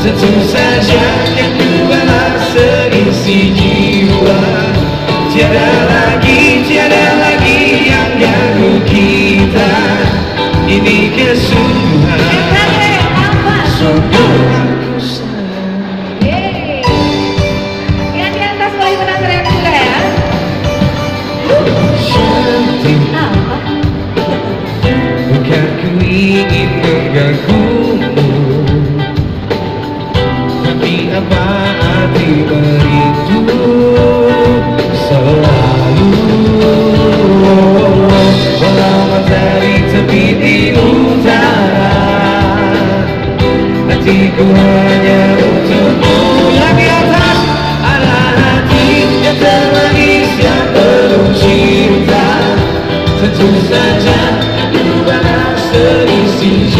tentu saja yang kubalas seisi jiwa. Tiada lagi yang ganggu kita. Ini kesungguhan, sungguh aku sayang. Yang di atas boleh menang juga ya. Cantik, bukan ku ingin mengganggumu, tapi apa arti merindu selalu. Walau matahari terbit di utara, hatiku hanya untukmu. Yang di atas adalah hati yang termanis yang penuh cinta. Tentu saja ku balas seisi